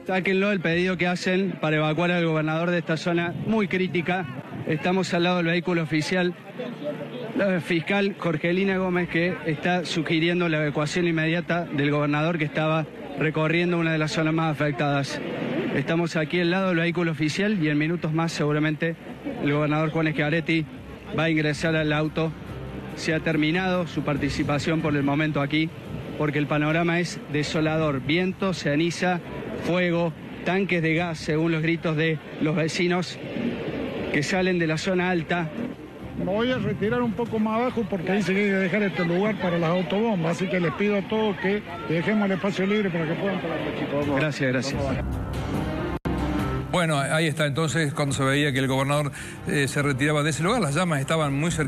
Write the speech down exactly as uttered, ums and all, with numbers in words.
Sáquenlo el pedido que hacen para evacuar al gobernador de esta zona muy crítica. Estamos al lado del vehículo oficial, la fiscal Jorgelina Gómez, que está sugiriendo la evacuación inmediata del gobernador que estaba recorriendo una de las zonas más afectadas. Estamos aquí al lado del vehículo oficial y en minutos más seguramente el gobernador Juan Schiaretti va a ingresar al auto. Se ha terminado su participación por el momento aquí, porque el panorama es desolador. Viento, ceniza, fuego, tanques de gas, según los gritos de los vecinos que salen de la zona alta. Me voy a retirar un poco más abajo porque dice que hay que dejar este lugar para las autobombas, así que les pido a todos que dejemos el espacio libre para que puedan participar. Gracias, gracias. Bueno, ahí está entonces cuando se veía que el gobernador eh, se retiraba de ese lugar, las llamas estaban muy cerca.